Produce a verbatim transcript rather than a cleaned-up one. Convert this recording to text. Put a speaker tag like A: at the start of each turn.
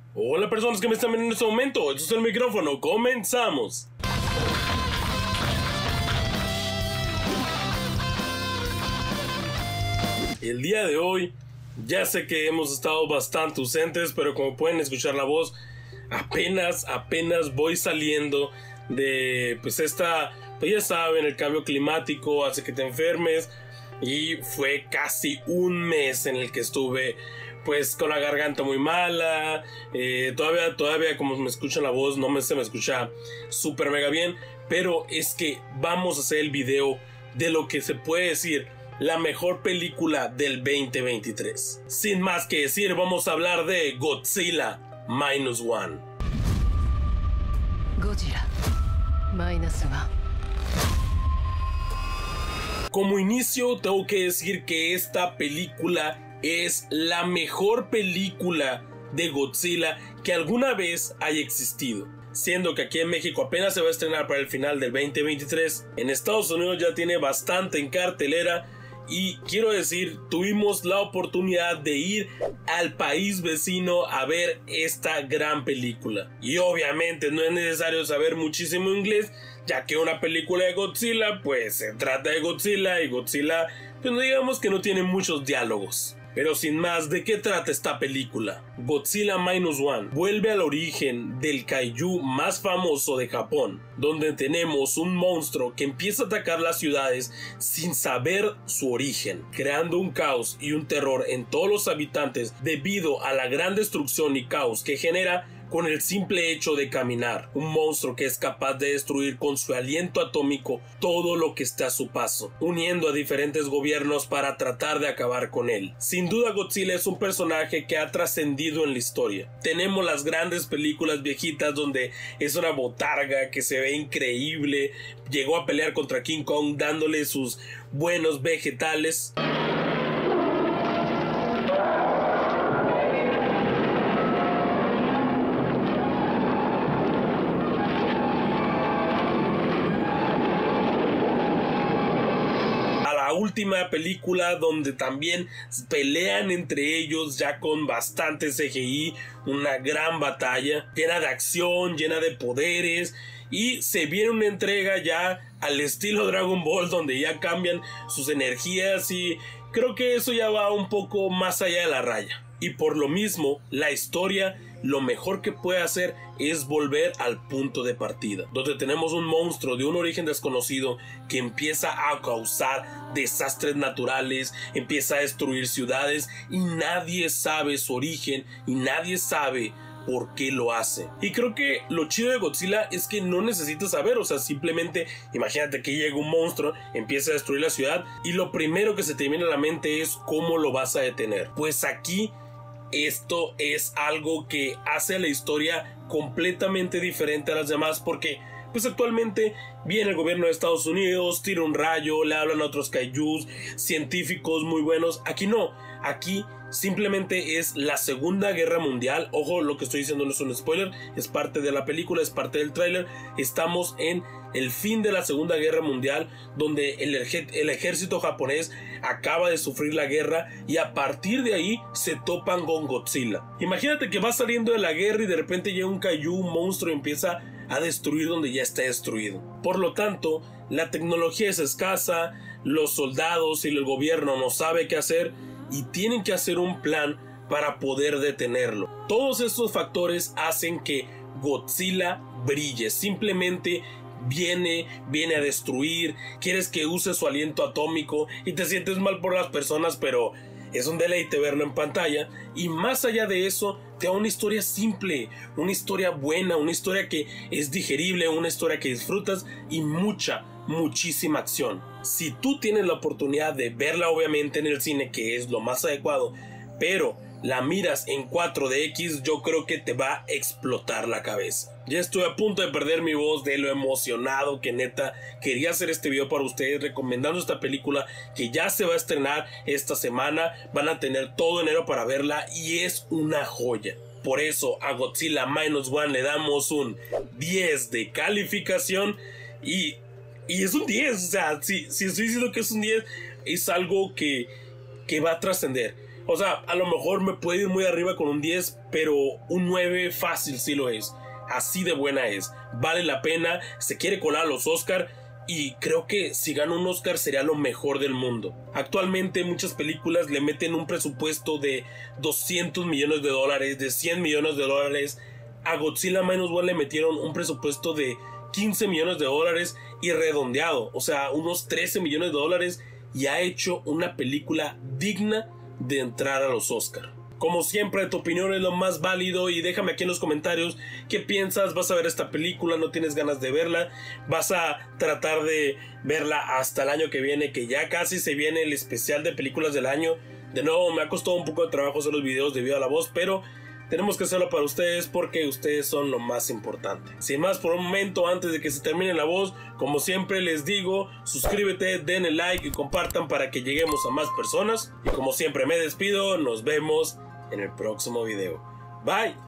A: Hola personas que me están viendo en este momento, esto es el micrófono, comenzamos. El día de hoy, ya sé que hemos estado bastante ausentes, pero como pueden escuchar la voz, apenas, apenas voy saliendo de, pues esta, pues ya saben, el cambio climático hace que te enfermes. Y fue casi un mes en el que estuve pues con la garganta muy mala, eh, todavía, todavía como me escuchan la voz no me, se me escucha súper mega bien, pero es que vamos a hacer el video de lo que se puede decir la mejor película del veinte veintitrés. Sin más que decir, vamos a hablar de Godzilla Minus One.
B: Godzilla Minus One.
A: Como inicio tengo que decir que esta película es la mejor película de Godzilla que alguna vez haya existido. Siendo que aquí en México apenas se va a estrenar para el final del veinte veintitrés, en Estados Unidos ya tiene bastante en cartelera. Y quiero decir, tuvimos la oportunidad de ir al país vecino a ver esta gran película. Y obviamente no es necesario saber muchísimo inglés, ya que una película de Godzilla pues se trata de Godzilla y Godzilla pues no digamos que no tiene muchos diálogos. Pero sin más, ¿de qué trata esta película? Godzilla Minus One vuelve al origen del kaiju más famoso de Japón, donde tenemos un monstruo que empieza a atacar las ciudades sin saber su origen, creando un caos y un terror en todos los habitantes debido a la gran destrucción y caos que genera con el simple hecho de caminar. Un monstruo que es capaz de destruir con su aliento atómico todo lo que está a su paso, uniendo a diferentes gobiernos para tratar de acabar con él. Sin duda Godzilla es un personaje que ha trascendido en la historia. Tenemos las grandes películas viejitas donde es una botarga que se ve increíble, llegó a pelear contra King Kong dándole sus buenos vegetales. Última película donde también pelean entre ellos ya con bastante C G I, una gran batalla llena de acción, llena de poderes, y se viene una entrega ya al estilo Dragon Ball donde ya cambian sus energías y creo que eso ya va un poco más allá de la raya. Y por lo mismo, la historia lo mejor que puede hacer es volver al punto de partida, donde tenemos un monstruo de un origen desconocido que empieza a causar desastres naturales, empieza a destruir ciudades y nadie sabe su origen y nadie sabe por qué lo hace. Y creo que lo chido de Godzilla es que no necesitas saber, o sea, simplemente imagínate que llega un monstruo, empieza a destruir la ciudad y lo primero que se te viene a la mente es cómo lo vas a detener. Pues aquí esto es algo que hace a la historia completamente diferente a las demás, porque pues actualmente viene el gobierno de Estados Unidos, tira un rayo, le hablan a otros kaijus, científicos muy buenos. Aquí no, aquí simplemente es la Segunda Guerra Mundial. Ojo, lo que estoy diciendo no es un spoiler, es parte de la película, es parte del tráiler. Estamos en el fin de la Segunda Guerra Mundial, donde el, el ejército japonés acaba de sufrir la guerra y a partir de ahí se topan con Godzilla. Imagínate que va saliendo de la guerra y de repente llega un kaiju, un monstruo y empieza a destruir donde ya está destruido. Por lo tanto, la tecnología es escasa, los soldados y el gobierno no sabe qué hacer y tienen que hacer un plan para poder detenerlo. Todos estos factores hacen que Godzilla brille. Simplemente viene, viene a destruir, quieres que use su aliento atómico y te sientes mal por las personas, pero es un deleite verlo en pantalla. Y más allá de eso, te da una historia simple, una historia buena, una historia que es digerible, una historia que disfrutas y mucha, muchísima acción. Si tú tienes la oportunidad de verla obviamente en el cine, que es lo más adecuado, pero la miras en cuatro D X, yo creo que te va a explotar la cabeza. Ya estoy a punto de perder mi voz de lo emocionado que neta quería hacer este video para ustedes, recomendando esta película que ya se va a estrenar esta semana. Van a tener todo enero para verla y es una joya. Por eso a Godzilla Minus One le damos un diez de calificación y, y es un diez. O sea, si, si estoy diciendo que es un diez, es algo que, que va a trascender. O sea, a lo mejor me puede ir muy arriba con un diez, pero un nueve fácil sí lo es. Así de buena es. Vale la pena, se quiere colar a los Oscar y creo que si gana un Oscar sería lo mejor del mundo. Actualmente muchas películas le meten un presupuesto de doscientos millones de dólares, de cien millones de dólares. A Godzilla Minus One le metieron un presupuesto de quince millones de dólares y redondeado, o sea, unos trece millones de dólares, y ha hecho una película digna de entrar a los Oscar. Como siempre, tu opinión es lo más válido y déjame aquí en los comentarios qué piensas. ¿Vas a ver esta película? ¿No tienes ganas de verla? ¿Vas a tratar de verla hasta el año que viene, que ya casi se viene el especial de películas del año? De nuevo, me ha costado un poco de trabajo hacer los videos debido a la voz, pero tenemos que hacerlo para ustedes porque ustedes son lo más importante. Sin más por un momento, antes de que se termine la voz, como siempre les digo, suscríbete, denle like y compartan para que lleguemos a más personas. Y como siempre me despido, nos vemos en el próximo video. Bye.